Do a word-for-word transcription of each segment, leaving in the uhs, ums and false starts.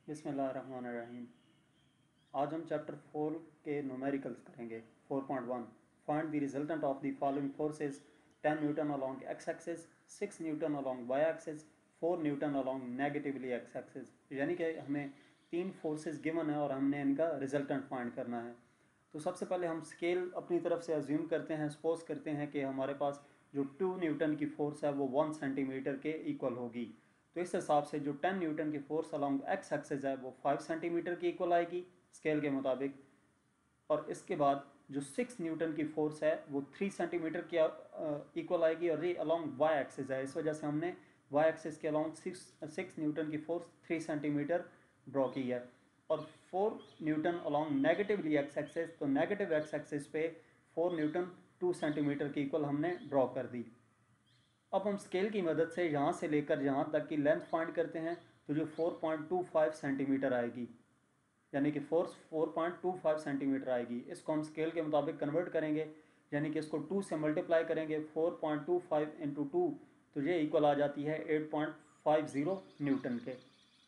बिस्मिल्लाहिर्रहमानिर्रहीम। आज हम चैप्टर फोर के न्यूमेरिकल्स करेंगे। Four point one, find the resultant of the following forces: ten newton along X axis, six newton along Y axis, four newton along negatively x axis. यानी कि हमें तीन forces given है और हमने इनका रिजल्टेंट फाइंड करना है। तो सबसे पहले हम स्केल अपनी तरफ से अज्यूम करते हैं, सपोज करते हैं कि हमारे पास जो टू न्यूटन की फोर्स है वो वन सेंटीमीटर के इक्वल होगी। तो इस हिसाब से जो टेन न्यूटन की फोर्स अलॉन्ग एक्स एक्सिस है वो फाइव सेंटीमीटर की इक्वल आएगी स्केल के मुताबिक। और इसके बाद जो सिक्स न्यूटन की फोर्स है वो थ्री सेंटीमीटर की इक्वल आएगी और ये अलॉन्ग वाई एक्सिस है, इस वजह से हमने वाई एक्सिस के अलॉन्ग सिक्स सिक्स न्यूटन की फोर्स थ्री सेंटीमीटर ड्रॉ की है। और four newton along negatively x axis, तो नेगेटिव एक्स एक्सिस पे फोर न्यूटन टू सेंटीमीटर की इक्वल हमने ड्रॉ कर दी। अब हम स्केल की मदद से यहाँ से लेकर यहाँ तक की लेंथ फाइंड करते हैं, तो जो four point two five centimetre आएगी, यानी कि force four point two five centimetre आएगी। इसको हम स्केल के मुताबिक कन्वर्ट करेंगे, यानी कि इसको टू से मल्टीप्लाई करेंगे, four point two five into two, तो ये इक्वल आ जाती है eight point five zero newton के।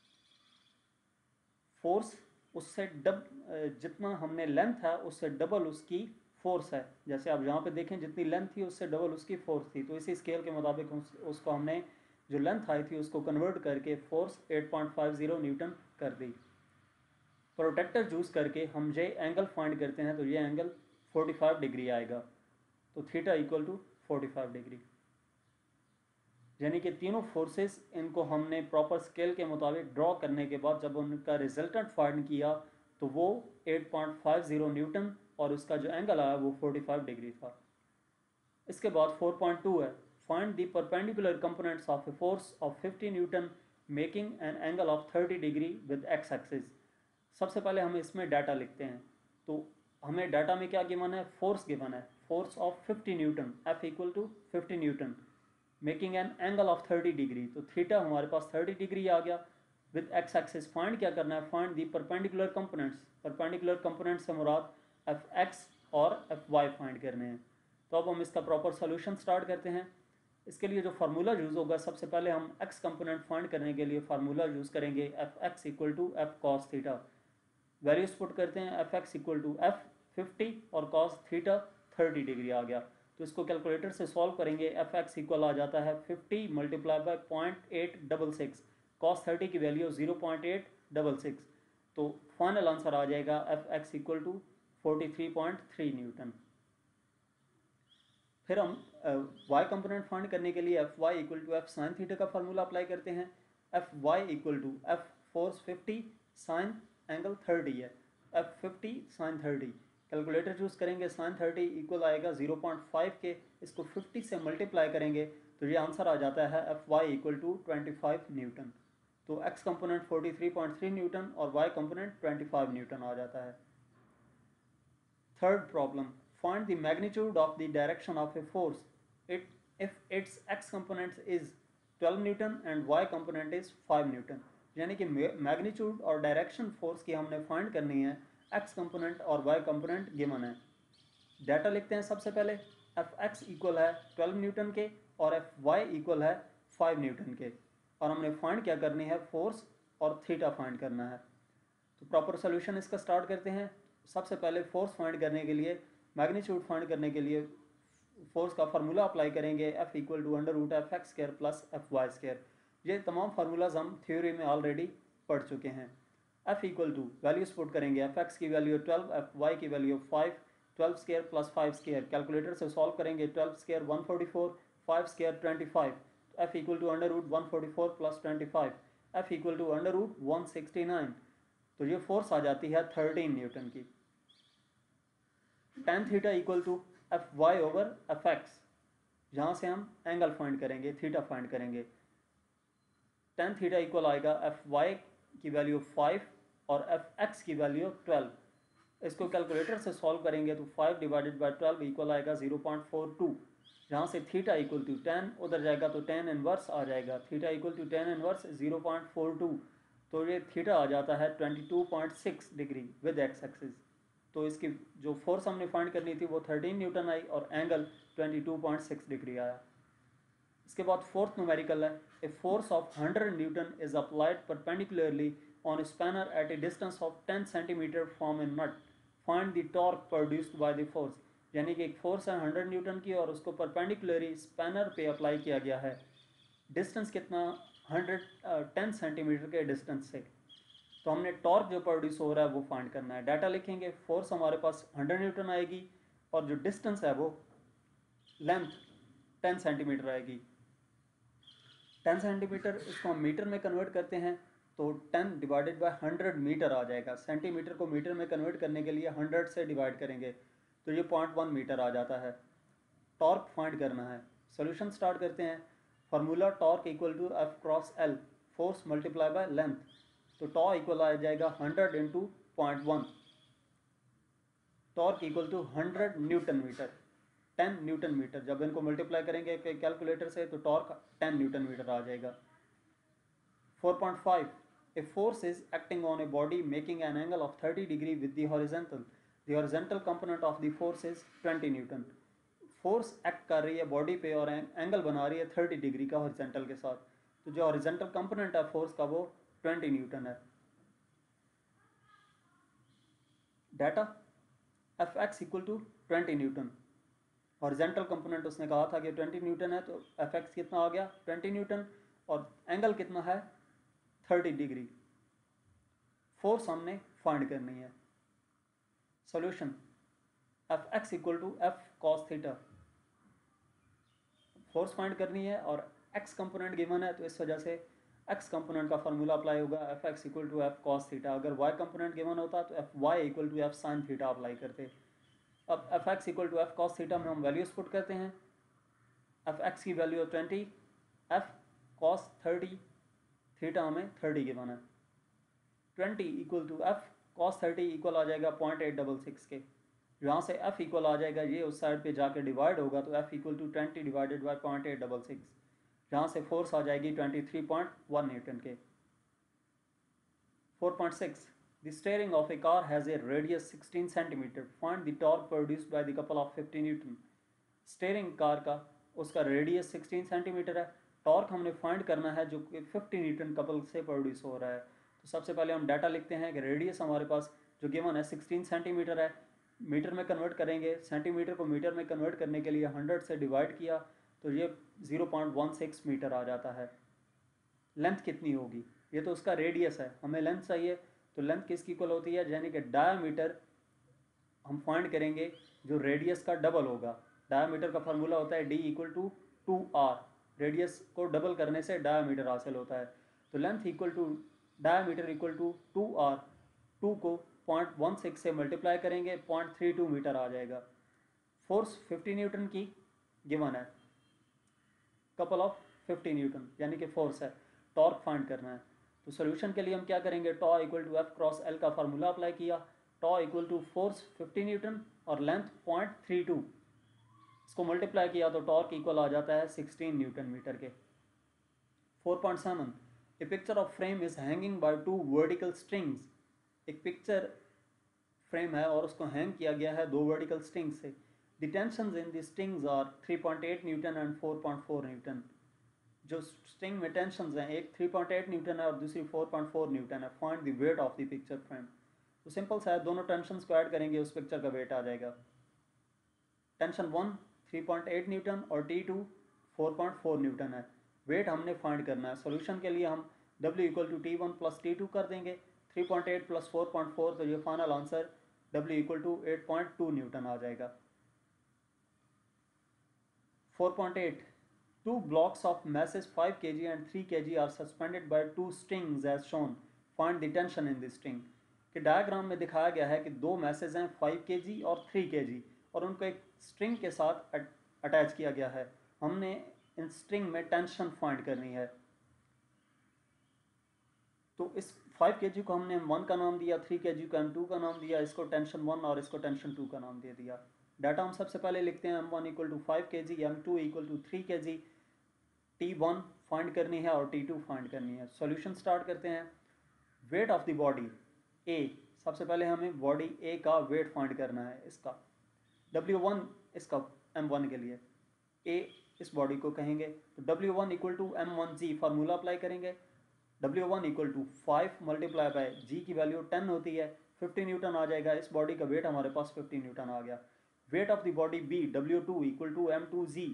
फोर्स उससे डब जितना हमने लेंथ है उससे डबल उसकी फोर्स है। जैसे आप यहाँ पे देखें जितनी लेंथ थी उससे डबल उसकी फोर्स थी, तो इसी स्केल के मुताबिक उस, उसको हमने जो लेंथ आई थी उसको कन्वर्ट करके force eight point five zero newton कर दी। प्रोटेक्टर यूज़ करके हम ये एंगल फाइंड करते हैं, तो ये एंगल फोर्टी फाइव डिग्री आएगा। तो theta equal to forty five degree, यानी कि तीनों फोर्सेस इनको हमने प्रॉपर स्केल के मुताबिक ड्रॉ करने के बाद जब उनका रिजल्टेंट फाइंड किया तो वो eight point five zero newton और उसका जो एंगल आया वो फोर्टी फाइव डिग्री था। इसके बाद फोर पॉइंट टू है, find the perpendicular components of a force of fifty newton making an angle of thirty degree with x axis. सबसे पहले हम इसमें डाटा लिखते हैं। तो हमें डाटा में क्या गिवन है? फोर्स गिवन है, force of fifty newton, F equal to fifty newton, making an angle of thirty degree. तो थीटा हमारे पास थर्टी डिग्री आ गया। विद एक्स एक्सिस फाइंड क्या करना है? Find the perpendicular components. Perpendicular components से मुराद एफ एक्स और एफ वाई फाइंड करने हैं। तो अब हम इसका प्रॉपर सोल्यूशन स्टार्ट करते हैं। इसके लिए जो फार्मूला यूज़ होगा, सबसे पहले हम एक्स कंपोनेंट फाइंड करने के लिए फार्मूला यूज़ करेंगे F x equal to F cos theta. Values put करते हैं, F x equal to F fifty और कॉस थीटा थर्टी डिग्री आ गया। तो इसको कैलकुलेटर से सॉल्व करेंगे, एफ एक्स इक्वल आ जाता है fifty multiply by point eight double six, cos thirty की value zero point eight double six. तो फाइनल आंसर आ जाएगा F x equal to forty three point three newton. फिर हम वाई कंपोनेंट फाइंड करने के लिए F y equal to F sine theta का फार्मूला अप्लाई करते हैं। F y equal to F force fifty sine angle thirty है, F fifty sine thirty. Calculator choose करेंगे, साइन थर्टी इक्वल आएगा zero point five के, इसको fifty से multiply करेंगे तो ये आंसर आ जाता है F y equal to twenty five newton. तो x component forty three point three newton और y component twenty five newton आ जाता है। Third problem, find the magnitude of the direction of a force it if its x component is twelve newton and y component is five newton. यानी कि magnitude और direction force की हमने find करनी है, x कंपोनेंट और y component given है। Data लिखते हैं सबसे पहले, एफ एक्स इक्वल है ट्वेल्व न्यूटन के और एफ वाई इक्वल है फाइव न्यूटन के, और हमने फाइंड क्या करनी है? फोर्स और थीटा फाइंड करना है। तो प्रॉपर सोल्यूशन इसका स्टार्ट करते हैं। सबसे पहले फोर्स फाइंड करने के लिए, मैग्नीट्यूड फाइंड करने के लिए फोर्स का फार्मूला अप्लाई करेंगे, F equal to under root F x square plus F y square. ये तमाम फार्मूलाज हम थ्योरी में ऑलरेडी पढ़ चुके हैं। F equal to values put करेंगे, एफ एक्स की वैल्यू ट्वेल्व, एफ वाई की value five, twelve square plus five square. Calculator से सॉल्व करेंगे, twelve square one forty four, five square twenty five, F equal to under root one forty four plus twenty five, F equal to under root one sixty nine. तो ये force आ जाती है thirteen newton की। Tan theta equal to F y over F x, यहाँ से हम angle find करेंगे, थीटा फाइंड करेंगे। टेन थीटा इक्वल आएगा एफ वाई की वैल्यू फाइव और एफ एक्स की वैल्यू ट्वेल्व। इसको कैलकुलेटर से सॉल्व करेंगे तो five divided by twelve equal आएगा ज़ीरो पॉइंट फोर टू। यहाँ से थीटा इक्वल टू टेन उधर जाएगा तो टेन इनवर्स आ जाएगा, theta equal to tan inverse zero point four two. तो ये थीटा आ जाता है twenty two point six degree with x axis. तो इसकी जो फोर्स हमने फाइंड करनी थी वो थर्टीन न्यूटन आई और angle twenty two point six degree आया। इसके बाद फोर्थ न्यूमेरिकल है, a force of hundred newton is applied perpendicularly on a spanner at a distance of ten centimeter from a nut. Find the torque produced by the force. यानी कि एक force है hundred newton की और उसको perpendicularly spanner पे apply किया गया है, डिस्टेंस कितना, हंड्रेड टेन सेंटीमीटर के डिस्टेंस से। तो हमने टॉर्क जो प्रोड्यूस हो रहा है वो फाइंड करना है। डाटा लिखेंगे, फोर्स हमारे पास हंड्रेड न्यूटन आएगी और जो डिस्टेंस है वो लेंथ टेन सेंटीमीटर आएगी। टेन सेंटीमीटर इसको हम मीटर में कन्वर्ट करते हैं तो ten divided by hundred metre आ जाएगा। सेंटीमीटर को मीटर में कन्वर्ट करने के लिए हंड्रेड से डिवाइड करेंगे तो ये पॉइंट वन मीटर आ जाता है। टॉर्क फाइंड करना है। सोल्यूशन स्टार्ट करते हैं। Formula torque equal to F cross L, force multiply by length. तो टॉ इक्वल आ जाएगा hundred into point one. Torque equal to hundred newton metre, ten newton metre. जब इनको मल्टीप्लाई करेंगे कैलकुलेटर से तो टॉर्क टेन न्यूटन मीटर आ जाएगा। Four point five, a force is acting on a body making an angle of thirty degree with the horizontal, the horizontal component of the force is twenty newton. Force act कर रही है body पे और angle बना रही है thirty degree का horizontal के साथ, तो जो हॉरिजॉन्टल कंपोनेंट है फोर्स का वो ट्वेंटी न्यूटन है। Data F x equal to twenty newton, horizontal component उसने कहा था कि ट्वेंटी न्यूटन है, तो एफ एक्स कितना आ गया ट्वेंटी न्यूटन और एंगल कितना है थर्टी डिग्री। फोर्स हमने फाइंड करनी है। Solution F x equal to F cos theta, force find करनी है और एक्स कंपोनेंट गिवन है तो इस वजह से एक्स कंपोनेंट का फार्मूला अप्लाई होगा, F x equal to F cos theta. अगर वाई कंपोनेंट गिवन होता तो F y equal to F sine theta apply करते। अब F x equal to F cos theta में हम वैल्यूज पुट करते हैं। एफ एक्स की वैल्यू है twenty, F cos thirty, theta हमें थर्टी गिवन है। Twenty equal to F cos thirty equal आ जाएगा पॉइंट एट डबल सिक्स के। यहाँ से एफ इक्वल आ जाएगा, ये उस साइड पे जाके डिवाइड होगा तो F equal to twenty divided by point eight double six. यहाँ से फोर्स आ जाएगी twenty three point one newton के। Four point six, the steering of a car has a radius sixteen centimetre, find the torque produced by the couple of fifty newton. Steering car का उसका radius sixteen centimetre है, torque हमने find करना है जो कि fifty newton couple से produce हो रहा है। तो सबसे पहले हम डाटा लिखते हैं कि रेडियस हमारे पास जो गिवन है सिक्सटीन सेंटीमीटर है, मीटर में कन्वर्ट करेंगे, सेंटीमीटर को मीटर में कन्वर्ट करने के लिए हंड्रेड से डिवाइड किया तो ये zero point one six metre आ जाता है। लेंथ कितनी होगी, ये तो उसका रेडियस है, हमें लेंथ चाहिए, तो लेंथ किसकी इक्वल होती है, यानी कि डायामीटर हम फाइंड करेंगे जो रेडियस का डबल होगा। डायामीटर का फार्मूला होता है D equal to two R, radius को डबल करने से डायामीटर हासिल होता है। तो length equal to diameter equal to two R, two को पॉइंट वन सिक्स से मल्टीप्लाई करेंगे पॉइंट थ्री टू मीटर आ जाएगा। फोर्स फिफ्टी न्यूटन की गिवन है, कपल ऑफ फिफ्टी न्यूटन यानी कि फोर्स है। टॉर्क फाइंड करना है तो सोल्यूशन के लिए हम क्या करेंगे, tau equal to F cross L का फार्मूला अप्लाई किया। Tau equal to force fifty newton और लेंथ पॉइंट थ्री टू, इसको मल्टीप्लाई किया तो टॉर्क इक्वल आ जाता है सिक्सटीन न्यूटन मीटर के। Four point seven, a picture of frame is hanging by two vertical strings. एक पिक्चर फ्रेम है और उसको हैंग किया गया है दो वर्टिकल स्ट्रिंग से। The tensions in the strings are three point eight newton and four point four newton. जो स्ट्रिंग में टेंशंस हैं, एक थ्री पॉइंट एट न्यूटन है और दूसरी फोर पॉइंट फोर न्यूटन है। Find the weight of the picture frame. तो simple सा है, दोनों टेंशंस को ऐड करेंगे उस पिक्चर का वेट आ जाएगा। Tension one three point eight newton और T two four point four newton है। वेट हमने फाइंड करना है। सोल्यूशन के लिए हम W equal to T one plus T two कर देंगे, three point eight plus four point four, तो ये final answer W equal to eight point two newton आ जाएगा। Four point eight, two blocks of masses five kilograms and three kilograms are suspended by two strings as shown. Find the tension in the string. कि diagram में दिखाया गया है कि दो message हैं फाइव के जी और थ्री के जी और उनको एक स्ट्रिंग के साथ अटैच किया गया है। हमने इन स्ट्रिंग में टेंशन फाइंड करनी है। तो इस फाइव के जी को हमने वन का नाम दिया, थ्री के जी को एम टू का नाम दिया, इसको टेंशन वन और इसको टेंशन टू का नाम दे दिया। डाटा हम सबसे पहले लिखते हैं, M one equal to five K G, M two equal to three K G, T one find करनी है और टी टू फाइंड करनी है। सॉल्यूशन स्टार्ट करते हैं। Weight of the body A, सबसे पहले हमें बॉडी ए का वेट फाइंड करना है। इसका डब्ल्यू वन, इसका एम वन के लिए ए इस बॉडी को कहेंगे, तो W one equal to M one G formula apply करेंगे। W one equal to five multiply by G की वैल्यू टेन होती है, फिफ्टी न्यूटन आ जाएगा। इस बॉडी का वेट हमारे पास फिफ्टी न्यूटन आ गया। Weight of the body B W two equal to M two G,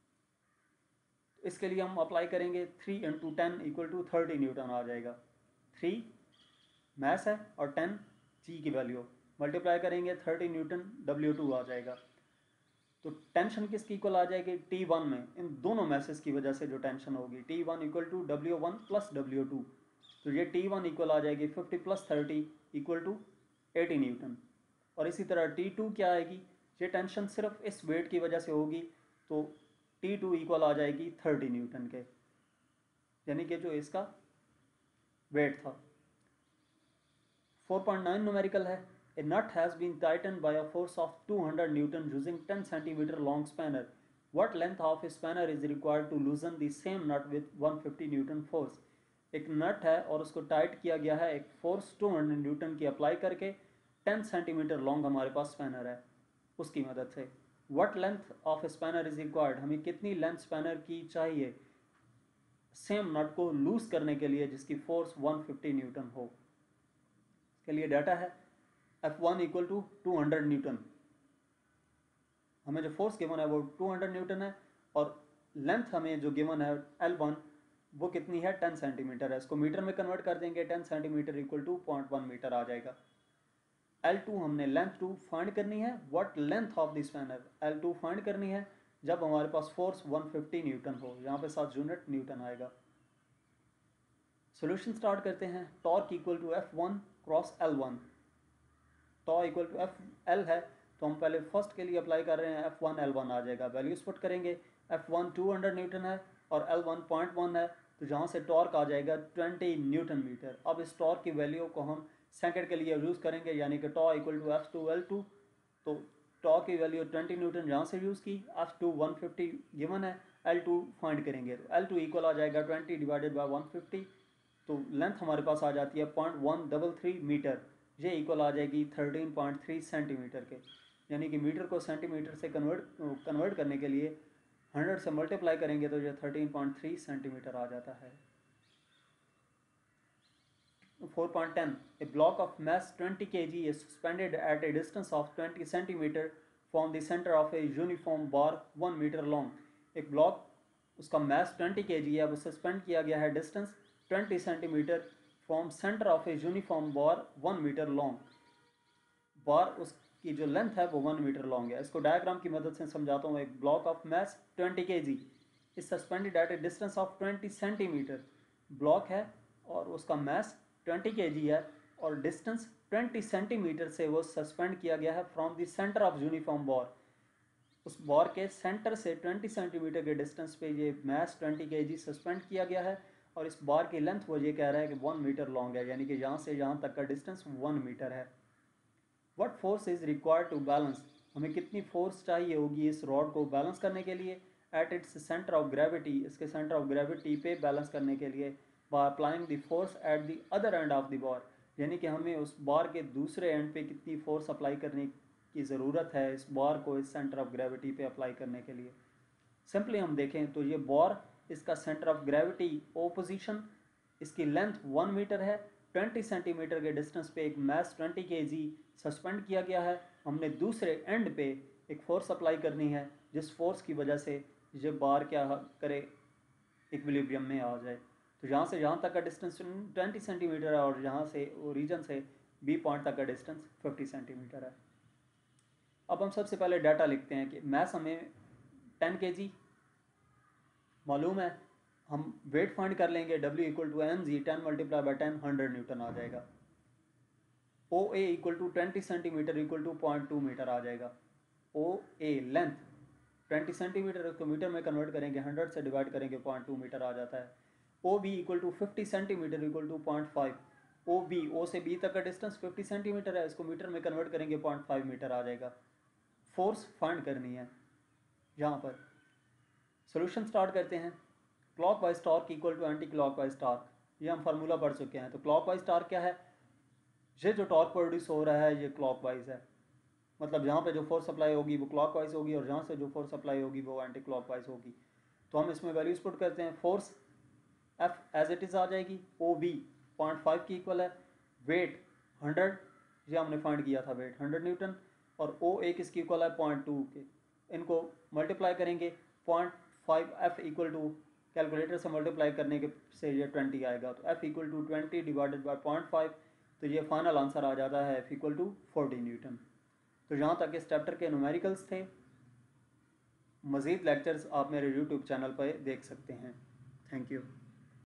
इसके लिए हम अप्लाई करेंगे three into ten equal to thirty newton आ जाएगा। थ्री मैस है और टेन जी की वैल्यू, मल्टीप्लाई करेंगे थर्टी न्यूटन डब्ल्यू टू आ जाएगा। तो टेंशन किसकी इक्वल आ जाएगी, टी वन में, इन दोनों मैसेज की वजह से जो टेंशन होगी, T one equal to W one plus W two, तो ये टी वन इक्वल आ जाएगी fifty plus thirty equal to eighty newton. और इसी तरह टी टू क्या आएगी, ये टेंशन सिर्फ इस वेट की वजह से होगी, तो टी टू इक्वल आ जाएगी थर्टी न्यूटन के, यानी कि जो इसका वेट था। फोर पॉइंट नाइन न्यूमेरिकल है। A nut has been tightened by a force of two hundred Newton using ten centimeter long spanner. What length of a spanner is required to loosen the same nut with one hundred fifty Newton force? एक नट है और उसको tight किया गया है एक force two hundred newton की apply करके, टेन सेंटीमीटर लॉन्ग हमारे पास स्पैनर है, उसकी मदद से। What length of a spanner is required, हमें कितनी लेंथ स्पैनर की चाहिए सेम नट को लूज करने के लिए जिसकी force one hundred fifty newton हो। इसके लिए डाटा है F one equal to two hundred newton, हमें जो फोर्स गिवन है वो टू हंड्रेड न्यूटन है, और लेंथ हमें जो गिवन है एल वन वो कितनी है, टेन सेंटीमीटर है। इसको मीटर में कन्वर्ट कर देंगे, ten centimetre equal to point one metre आ जाएगा। एल टू हमने लेंथ टू फाइंड करनी है। What length of the spanner, L two find करनी है जब हमारे पास force one hundred fifty newton हो, यहाँ पे सात यूनिट न्यूटन आएगा। सोल्यूशन स्टार्ट करते हैं। Torque equal to F one cross L one, tau equal to F L है तो हम पहले फर्स्ट के लिए अप्लाई कर रहे हैं, एफ वन एल वन आ जाएगा। वैल्यूज पुट करेंगे, F one two hundred newton है और एल वन पॉइंट वन है, तो जहाँ से टॉर्क आ जाएगा ट्वेंटी न्यूटन मीटर। अब इस टॉर्क की वैल्यू को हम सेकंड के लिए यूज़ करेंगे, यानी कि tau equal to F two L two, तो टॉ की वैल्यू ट्वेंटी न्यूटन जहाँ से यूज़ की, F two one fifty given है, एल टू फाइंड करेंगे, तो एल टू इक्वल आ जाएगा twenty divided by one fifty, तो लेंथ हमारे पास आ जाती है point one double three metre, ये इक्वल आ जाएगी थर्टीन पॉइंट थ्री सेंटीमीटर के, यानी कि मीटर को सेंटीमीटर से कन्वर्ट कन्वर्ट करने के लिए हंड्रेड से मल्टीप्लाई करेंगे तो ये थर्टीन पॉइंट थ्री सेंटीमीटर आ जाता है। Four point ten, A block of mass twenty kg is suspended at a distance of twenty centimeter from the center of a uniform bar one metre long। एक block उसका mass twenty kg है, अब suspend किया गया है distance twenty centimetre from centre of a uniform bar one metre long. Bar उसकी जो length है वो वन मीटर लॉन्ग है। इसको डायग्राम की मदद से समझाता हूँ। एक block of mass twenty kg is suspended at a distance of twenty centimetre, block है और उसका mass ट्वेंटी kg है और डिस्टेंस ट्वेंटी सेंटीमीटर से वो सस्पेंड किया गया है from the centre of uniform bar. उस बार के सेंटर से ट्वेंटी सेंटीमीटर के डिस्टेंस पे ये mass ट्वेंटी kg सस्पेंड किया गया है और इस बार की लेंथ वो ये कह रहा है कि वन मीटर लॉन्ग है, यानी कि यहाँ से यहाँ तक का डिस्टेंस वन मीटर है। What force is required to balance, हमें कितनी फोर्स चाहिए होगी इस रॉड को बैलेंस करने के लिए at its centre of gravity, इसके सेंटर ऑफ ग्रेविटी पे बैलेंस करने के लिए, by applying the force at the other end of the bar, यानी कि हमें उस बार के दूसरे एंड पे कितनी फोर्स अप्लाई करने की ज़रूरत है इस बार को इस सेंटर ऑफ ग्रेविटी पे अप्लाई करने के लिए। सिंपली हम देखें तो ये बार, इसका centre of gravity O position, इसकी लेंथ वन मीटर है, ट्वेंटी सेंटीमीटर के डिस्टेंस पे एक mass ट्वेंटी kg सस्पेंड किया गया है। हमने दूसरे एंड पे एक फोर्स अप्लाई करनी है जिस फोर्स की वजह से ये बार क्या करे, इक्विलिब्रियम में आ जाए। तो यहाँ से यहाँ तक का डिस्टेंस ट्वेंटी सेंटीमीटर है और यहाँ से ओरिजिन से बी पॉइंट तक का डिस्टेंस फिफ्टी सेंटीमीटर है। अब हम सबसे पहले डाटा लिखते हैं कि मैस हमें टेन kg मालूम है, हम वेट फाइंड कर लेंगे, W equal to M G, ten multiply by ten hundred newton आ जाएगा। O A equal to twenty centimetre equal to point two metre आ जाएगा। O A length twenty centimetre, उसको मीटर में कन्वर्ट करेंगे, hundred से डिवाइड करेंगे, point two metre आ जाता है। O B equal to fifty centimetre equal to point five, O B, O से बी तक का डिस्टेंस फिफ्टी सेंटीमीटर है, इसको मीटर में कन्वर्ट करेंगे, पॉइंट फाइव मीटर आ जाएगा। फोर्स फाइंड करनी है यहाँ पर। सोल्यूशन स्टार्ट करते हैं। Clock wise torque equal to anti clock wise torque, ये हम फार्मूला पढ़ चुके हैं। तो क्लॉक वाइज टॉर्क क्या है, ये जो टॉर्क प्रोड्यूस हो रहा है ये क्लॉक वाइज है, मतलब जहाँ पे जो फोर्स अप्लाई होगी वो क्लॉक वाइज होगी और जहाँ से जो फोर्स अप्लाई होगी वो एंटी क्लॉक वाइज होगी। तो हम इसमें वैल्यूज पुट करते हैं। Force F as it is आ जाएगी, ओ बी पॉइंट फाइव की इक्वल है, वेट हंड्रेड, ये हमने फाइंड किया था वेट हंड्रेड न्यूटन, और ओ ए किसकी इक्वल है पॉइंट टू के, इनको मल्टीप्लाई करेंगे point five F equal to, calculator से मल्टीप्लाई करने के से ये ट्वेंटी आएगा, तो F equal to twenty divided by point five, तो ये फाइनल आंसर आ जाता है F equal to forty newton. तो यहाँ तक इस चैप्टर के न्यूमेरिकल्स थे। मज़ीद लेक्चर्स आप मेरे यूट्यूब चैनल पर देख सकते हैं। Thank you.